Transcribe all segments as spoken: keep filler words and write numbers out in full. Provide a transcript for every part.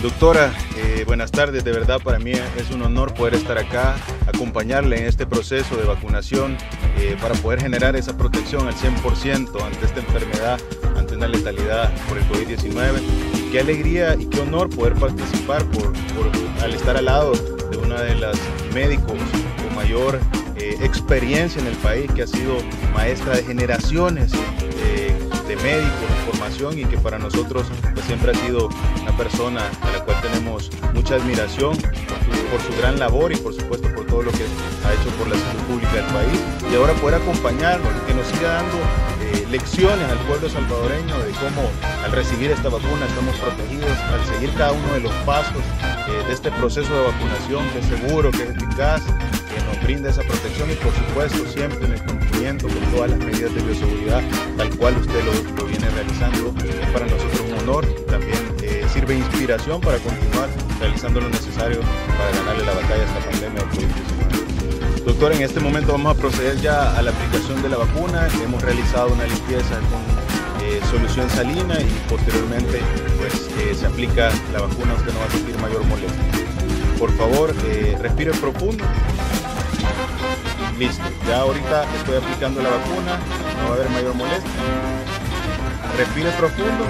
Doctora, eh, buenas tardes. De verdad para mí es un honor poder estar acá, acompañarle en este proceso de vacunación eh, para poder generar esa protección al cien por ciento ante esta enfermedad, ante una letalidad por el COVID diecinueve. Y qué alegría y qué honor poder participar por, por, al estar al lado de una de las médicos con mayor eh, experiencia en el país, que ha sido maestra de generaciones eh, de médicos, de formación, y que para nosotros pues, siempre ha sido una persona a la cual tenemos mucha admiración por su, por su gran labor y por supuesto por todo lo que ha hecho por la salud pública del país, y ahora poder acompañarnos y que nos siga dando eh, lecciones al pueblo salvadoreño de cómo al recibir esta vacuna estamos protegidos, al seguir cada uno de los pasos eh, de este proceso de vacunación, que es seguro, que es eficaz, que nos brinda esa protección, y por supuesto siempre en el cumplimiento con todas las medidas de bioseguridad tal cual usted lo, lo viene realizando. Es para nosotros un honor y también eh, sirve de inspiración para continuar realizando lo necesario para ganarle la batalla a esta pandemia del COVID diecinueve. Doctor, en este momento vamos a proceder ya a la aplicación de la vacuna. Hemos realizado una limpieza con eh, solución salina y posteriormente pues, eh, se aplica la vacuna. Usted no va a sentir mayor molestia. Por favor, eh, respire profundo. Listo, ya ahorita estoy aplicando la vacuna, no va a haber mayor molestia. Respire profundo.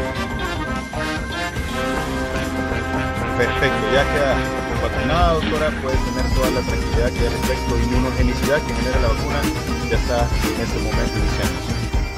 Perfecto, ya queda vacunada, doctora. Puede tener toda la tranquilidad que al efecto de inmunogenicidad que genera la vacuna ya está en este momento iniciando.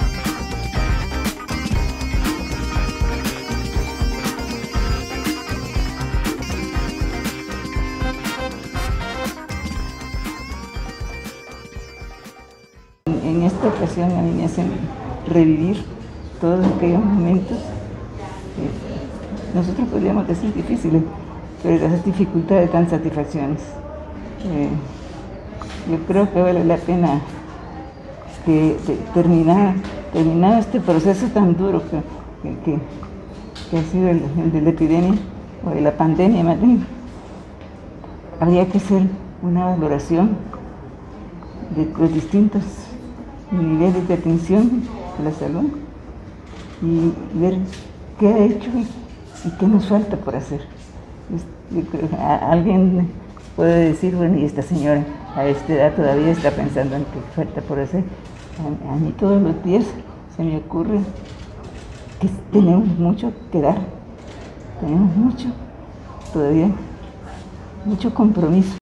En esta ocasión a mí me hacen revivir todos aquellos momentos que nosotros podríamos decir difíciles, pero las dificultades dan satisfacciones. Eh, yo creo que vale la pena que de, terminar, terminar este proceso tan duro que, que, que, que ha sido el, el de la epidemia, o de la pandemia más bien. Habría que hacer una valoración de los distintos niveles de atención a la salud y ver qué ha hecho y qué nos falta por hacer. Yo creo que alguien puede decir, bueno, y esta señora a esta edad todavía está pensando en qué falta por hacer. A, a mí todos los días se me ocurre que tenemos mucho que dar, tenemos mucho, todavía mucho compromiso.